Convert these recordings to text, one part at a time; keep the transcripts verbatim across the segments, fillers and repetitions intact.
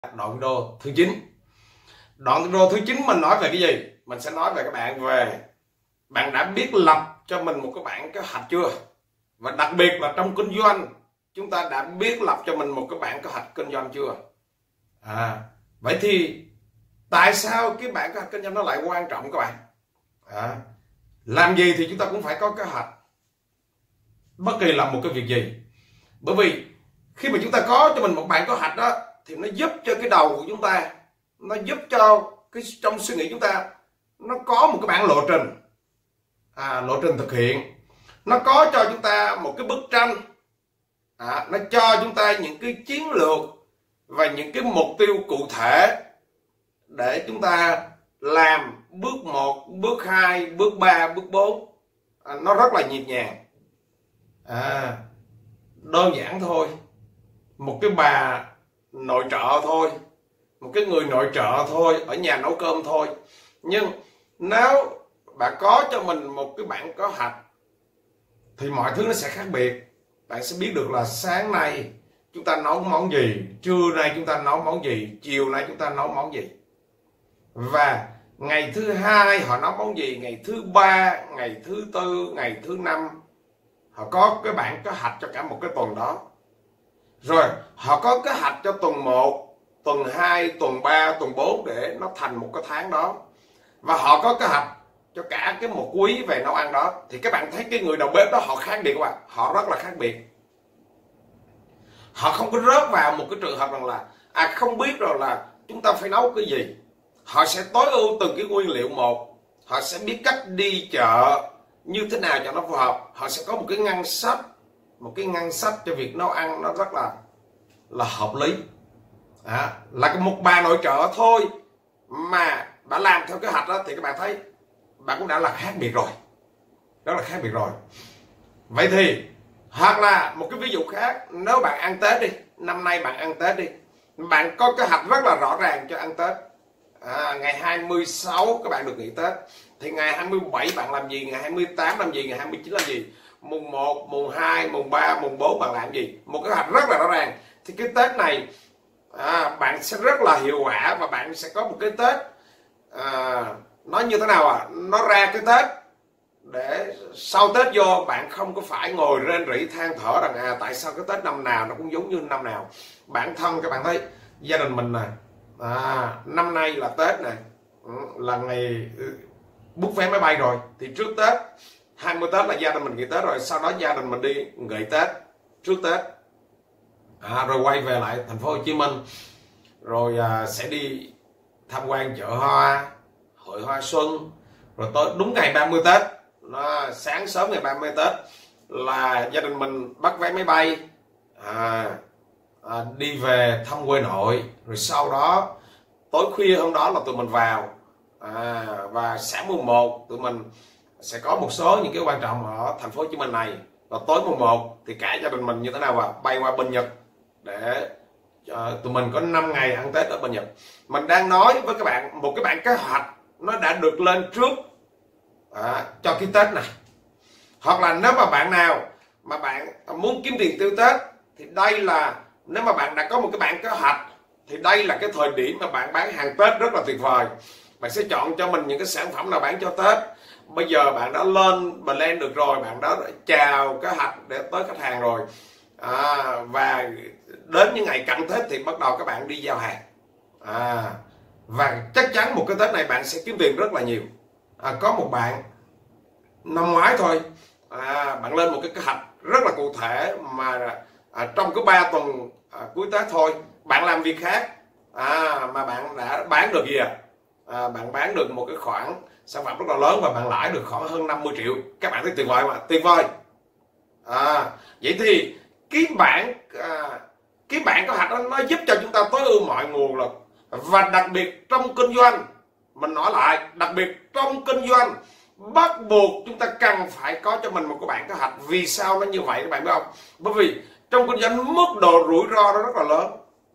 Đoạn video thứ chín. Đoạn video thứ chín mình nói về cái gì? Mình sẽ nói về các bạn về bạn đã biết lập cho mình một cái bản kế hoạch chưa? Và đặc biệt là trong kinh doanh, chúng ta đã biết lập cho mình một cái bản kế hoạch kinh doanh chưa? À, vậy thì tại sao cái bản kế hoạch kinh doanh nó lại quan trọng các bạn? À, làm gì thì chúng ta cũng phải có kế hoạch, bất kỳ làm một cái việc gì. Bởi vì khi mà chúng ta có cho mình một bản kế hoạch đó thì nó giúp cho cái đầu của chúng ta, nó giúp cho cái trong suy nghĩ chúng ta nó có một cái bản lộ trình, à, lộ trình thực hiện. Nó có cho chúng ta một cái bức tranh, à, nó cho chúng ta những cái chiến lược và những cái mục tiêu cụ thể để chúng ta làm bước một, bước hai, bước ba, bước bốn. À, nó rất là nhịp nhàng. À, đơn giản thôi, một cái bà nội trợ thôi, một cái người nội trợ thôi, ở nhà nấu cơm thôi, nhưng nếu bạn có cho mình một cái bản kế hoạch thì mọi thứ nó sẽ khác biệt. Bạn sẽ biết được là sáng nay chúng ta nấu món gì, trưa nay chúng ta nấu món gì, chiều nay chúng ta nấu món gì, và ngày thứ hai họ nấu món gì, ngày thứ ba, ngày thứ tư, ngày thứ năm. Họ có cái bản kế hoạch cho cả một cái tuần đó. Rồi họ có kế hoạch cho tuần một, tuần hai, tuần ba, tuần bốn để nó thành một cái tháng đó. Và họ có kế hoạch cho cả cái một quý về nấu ăn đó. Thì các bạn thấy cái người đầu bếp đó họ khác biệt các bạn. Họ rất là khác biệt. Họ không có rớt vào một cái trường hợp rằng là à không biết rồi là chúng ta phải nấu cái gì. Họ sẽ tối ưu từng cái nguyên liệu một. Họ sẽ biết cách đi chợ như thế nào cho nó phù hợp. Họ sẽ có một cái ngân sách, một cái ngân sách cho việc nấu ăn nó rất là là hợp lý. À, là một bà nội trợ thôi mà bà làm theo kế hoạch đó thì các bạn thấy bạn cũng đã là khác biệt rồi, đó là khác biệt rồi. Vậy thì hoặc là một cái ví dụ khác, nếu bạn ăn Tết đi, năm nay bạn ăn Tết đi, bạn có kế hoạch rất là rõ ràng cho ăn Tết. À, ngày hai mươi sáu các bạn được nghỉ Tết, thì ngày hai mươi bảy bạn làm gì, ngày hai mươi tám làm gì, ngày hai mươi chín làm gì, mùng một, mùng hai, mùng ba, mùng bốn bạn làm gì, một kế hoạch rất là rõ ràng. Thì cái Tết này à, bạn sẽ rất là hiệu quả và bạn sẽ có một cái Tết à, nó như thế nào à, nó ra cái Tết để sau Tết vô bạn không có phải ngồi rên rỉ than thở rằng à tại sao cái Tết năm nào nó cũng giống như năm nào. Bản thân các bạn thấy gia đình mình nè, à, năm nay là Tết nè, là ngày book vé máy bay rồi, thì trước Tết hai mươi Tết là gia đình mình nghỉ Tết rồi, sau đó gia đình mình đi nghỉ Tết trước Tết, à, rồi quay về lại thành phố Hồ Chí Minh, rồi à, sẽ đi tham quan chợ hoa, hội hoa xuân, rồi tới đúng ngày ba mươi Tết, nó, sáng sớm ngày ba mươi Tết là gia đình mình bắt vé máy bay, à, à, đi về thăm quê nội, rồi sau đó tối khuya hôm đó là tụi mình vào, à, và sáng mùng một tụi mình sẽ có một số những cái quan trọng ở thành phố Hồ Chí Minh này, và tối mùng một thì cả gia đình mình như thế nào à, bay qua bên Nhật để uh, tụi mình có năm ngày ăn Tết ở bên Nhật. Mình đang nói với các bạn một cái bản kế hoạch nó đã được lên trước à, cho cái Tết này. Hoặc là nếu mà bạn nào mà bạn muốn kiếm tiền tiêu Tết thì đây là, nếu mà bạn đã có một cái bản kế hoạch thì đây là cái thời điểm mà bạn bán hàng Tết rất là tuyệt vời. Bạn sẽ chọn cho mình những cái sản phẩm nào bán cho Tết. Bây giờ bạn đã lên plan được rồi, bạn đã chào kế hoạch để tới khách hàng rồi, à, và đến những ngày cận Tết thì bắt đầu các bạn đi giao hàng, à, và chắc chắn một cái Tết này bạn sẽ kiếm tiền rất là nhiều. À, có một bạn năm ngoái thôi, à, bạn lên một cái kế hoạch rất là cụ thể mà à, trong cái ba tuần à, cuối Tết thôi bạn làm việc khác, à, mà bạn đã bán được gì à? À, bạn bán được một cái khoản sản phẩm rất là lớn và bạn lãi được khoảng hơn năm mươi triệu. Các bạn thấy tuyệt vời mà, tuyệt vời. À, vậy thì cái bản à, cái bản kế hoạch đó nó giúp cho chúng ta tối ưu mọi nguồn lực. Và đặc biệt trong kinh doanh, mình nói lại, đặc biệt trong kinh doanh bắt buộc chúng ta cần phải có cho mình một cái bản kế hoạch. Vì sao nó như vậy các bạn biết không? Bởi vì trong kinh doanh mức độ rủi ro nó rất là lớn,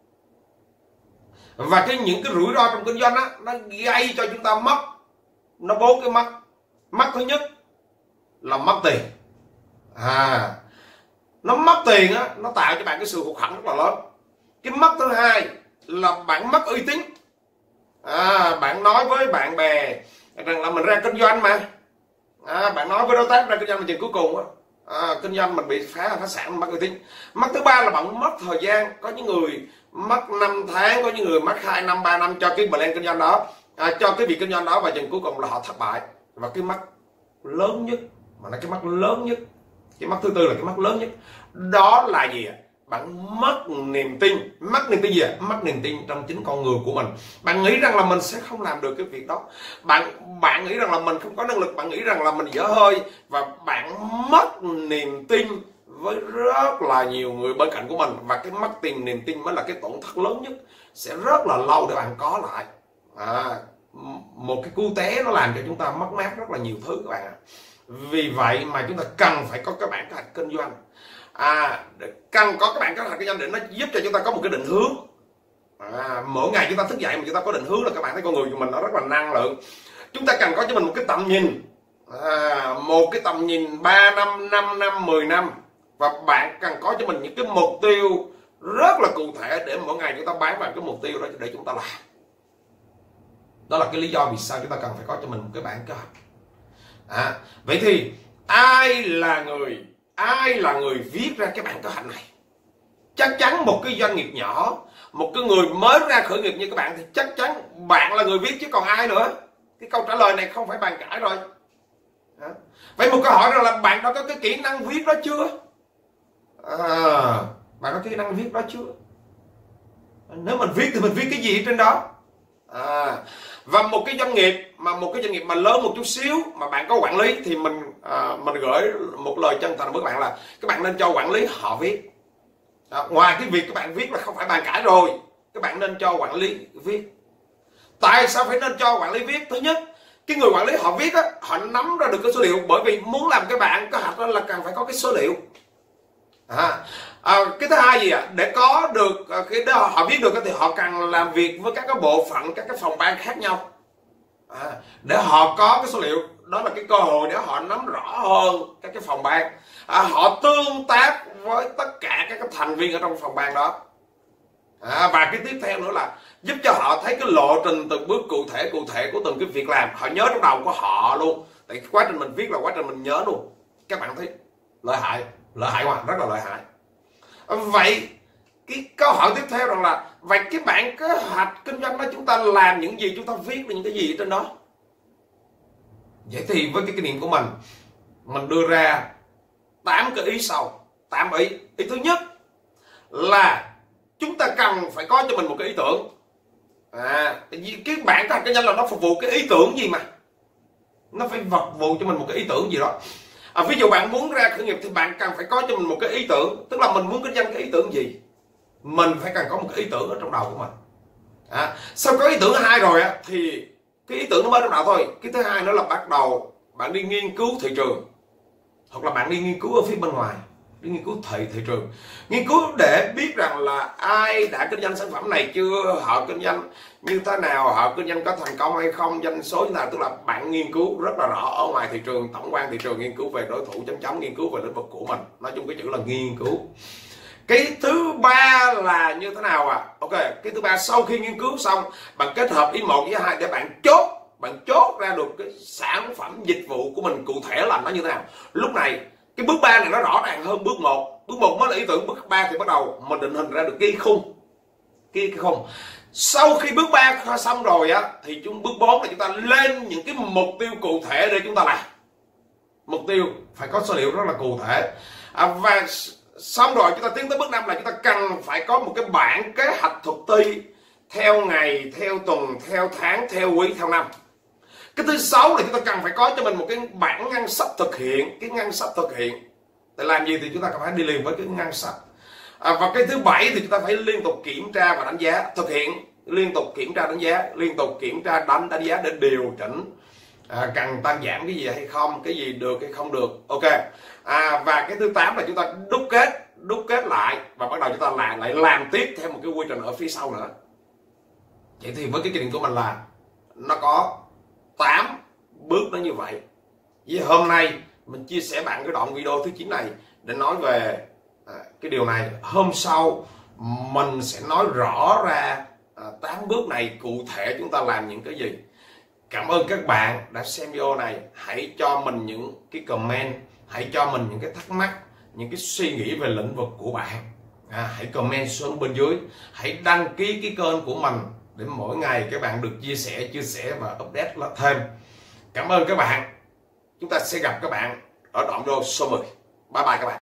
và cái những cái rủi ro trong kinh doanh á, nó gây cho chúng ta mất, nó bốn cái mất. Mất thứ nhất là mất tiền, à, nó mất tiền á, nó tạo cho bạn cái sự hụt hẫng rất là lớn. Cái mất thứ hai là bạn mất uy tín. À, bạn nói với bạn bè rằng là mình ra kinh doanh mà, à, bạn nói với đối tác ra kinh doanh mà chừng cuối cùng á, à, kinh doanh mình bị phá phá sản, mất uy tín. Mất thứ ba là bạn mất thời gian. Có những người mất năm tháng, có những người mất hai năm ba năm cho cái plan kinh doanh đó, à, cho cái việc kinh doanh đó, và chừng cuối cùng là họ thất bại. Và cái mất lớn nhất, mà là cái mất lớn nhất, cái mất thứ tư là cái mất lớn nhất, đó là gì ạ? Bạn mất niềm tin. Mất niềm tin gì ạ? Mất niềm tin trong chính con người của mình. Bạn nghĩ rằng là mình sẽ không làm được cái việc đó, bạn bạn nghĩ rằng là mình không có năng lực, bạn nghĩ rằng là mình dở hơi, và bạn mất niềm tin với rất là nhiều người bên cạnh của mình. Và cái mất tìm niềm tin mới là cái tổn thất lớn nhất, sẽ rất là lâu để bạn có lại. À, một cái cú té nó làm cho chúng ta mất mát rất là nhiều thứ các bạn ạ. Vì vậy mà chúng ta cần phải có các bản kế hoạch kinh doanh. À, cần có các bạn kế hoạch kinh doanh để nó giúp cho chúng ta có một cái định hướng. À, mỗi ngày chúng ta thức dậy mà chúng ta có định hướng là các bạn thấy con người của mình nó rất là năng lượng. Chúng ta cần có cho mình một cái tầm nhìn, à, một cái tầm nhìn ba năm, năm năm, mười năm. Và bạn cần có cho mình những cái mục tiêu rất là cụ thể để mỗi ngày chúng ta bám vào cái mục tiêu đó để chúng ta làm. Đó là cái lý do vì sao chúng ta cần phải có cho mình một cái bản kế hoạch. À, vậy thì ai là người ai là người viết ra cái bản kế hoạch này? Chắc chắn một cái doanh nghiệp nhỏ, một cái người mới ra khởi nghiệp như các bạn thì chắc chắn bạn là người viết chứ còn ai nữa. Cái câu trả lời này không phải bàn cãi rồi. À, vậy một câu hỏi rằng là bạn đã có cái kỹ năng viết đó chưa? À, bạn có kỹ năng viết đó chưa? Nếu mình viết thì mình viết cái gì trên đó? À, và một cái doanh nghiệp mà một cái doanh nghiệp mà lớn một chút xíu mà bạn có quản lý thì mình à, mình gửi một lời chân thành với các bạn là các bạn nên cho quản lý họ viết. À, ngoài cái việc các bạn viết là không phải bàn cãi rồi, các bạn nên cho quản lý viết. Tại sao phải nên cho quản lý viết? Thứ nhất, cái người quản lý họ viết á, họ nắm ra được cái số liệu, bởi vì muốn làm cái bạn có hạch đó là cần phải có cái số liệu. À, à, cái thứ hai gì ạ? À? Để có được khi đó họ viết được thì họ cần làm việc với các cái bộ phận, các cái phòng ban khác nhau, à, để họ có cái số liệu. Đó là cái cơ hội để họ nắm rõ hơn các cái phòng ban, à, họ tương tác với tất cả các cái thành viên ở trong phòng ban đó, à, và cái tiếp theo nữa là giúp cho họ thấy cái lộ trình từng bước cụ thể cụ thể của từng cái việc làm, họ nhớ trong đầu của họ luôn. Tại quá trình mình viết là quá trình mình nhớ luôn. Các bạn thấy lợi hại, lợi hại quá, rất là lợi hại. Vậy cái câu hỏi tiếp theo rằng là vậy cái bản kế hoạch kinh doanh đó chúng ta làm những gì, chúng ta viết những cái gì ở trên đó? Vậy thì với cái kinh nghiệm của mình, mình đưa ra tám cái ý sau. Tám ý. Ý thứ nhất là chúng ta cần phải có cho mình một cái ý tưởng. À, cái bản kế hoạch kinh doanh là nó phục vụ cái ý tưởng gì mà, nó phải phục vụ cho mình một cái ý tưởng gì đó. À, ví dụ bạn muốn ra khởi nghiệp thì bạn cần phải có cho mình một cái ý tưởng, tức là mình muốn kinh doanh cái ý tưởng gì, mình phải cần có một cái ý tưởng ở trong đầu của mình. À, sau có ý tưởng hai rồi á thì cái ý tưởng nó mới trong đầu thôi. Cái thứ hai nữa là bắt đầu bạn đi nghiên cứu thị trường, hoặc là bạn đi nghiên cứu ở phía bên ngoài, đi nghiên cứu thị thị trường, nghiên cứu để biết rằng là ai đã kinh doanh sản phẩm này chưa, họ kinh doanh như thế nào, họ kinh doanh có thành công hay không, doanh số như nào. Tức là bạn nghiên cứu rất là rõ ở ngoài thị trường, tổng quan thị trường, nghiên cứu về đối thủ chấm chấm, nghiên cứu về lĩnh vực của mình. Nói chung cái chữ là nghiên cứu. Cái thứ ba là như thế nào à? Ok, cái thứ ba sau khi nghiên cứu xong, bạn kết hợp ý một với hai để bạn chốt, bạn chốt ra được cái sản phẩm dịch vụ của mình cụ thể là nó như thế nào. Lúc này cái bước ba này nó rõ ràng hơn bước một. Bước một mới là ý tưởng, bước ba thì bắt đầu mình định hình ra được cái khung, cái, cái khung. Sau khi bước ba xong rồi á thì chúng bước bốn là chúng ta lên những cái mục tiêu cụ thể để chúng ta làm. Mục tiêu phải có số liệu rất là cụ thể, à, và xong rồi chúng ta tiến tới bước năm là chúng ta cần phải có một cái bản kế hoạch thực thi theo ngày, theo tuần, theo tháng, theo quý, theo năm. Cái thứ sáu là chúng ta cần phải có cho mình một cái bản ngân sách thực hiện. Cái ngân sách thực hiện để làm gì thì chúng ta cần phải đi liền với cái ngân sách, à, và cái thứ bảy thì chúng ta phải liên tục kiểm tra và đánh giá. Thực hiện liên tục kiểm tra đánh giá, liên tục kiểm tra đánh đánh giá để điều chỉnh, à, cần tăng giảm cái gì hay không, cái gì được hay không được. Ok, à, và cái thứ tám là chúng ta đúc kết đúc kết lại và bắt đầu chúng ta lại lại làm tiếp theo một cái quy trình ở phía sau nữa. Vậy thì với cái kinh nghiệm của mình là nó có tám bước nó như vậy. Với hôm nay mình chia sẻ bạn cái đoạn video thứ chín này để nói về à, cái điều này. Hôm sau mình sẽ nói rõ ra tám bước này cụ thể chúng ta làm những cái gì. Cảm ơn các bạn đã xem video này. Hãy cho mình những cái comment, hãy cho mình những cái thắc mắc, những cái suy nghĩ về lĩnh vực của bạn. À, hãy comment xuống bên dưới. Hãy đăng ký cái kênh của mình để mỗi ngày các bạn được chia sẻ, chia sẻ và update thêm. Cảm ơn các bạn. Chúng ta sẽ gặp các bạn ở đoạn video số mười. Bye bye các bạn.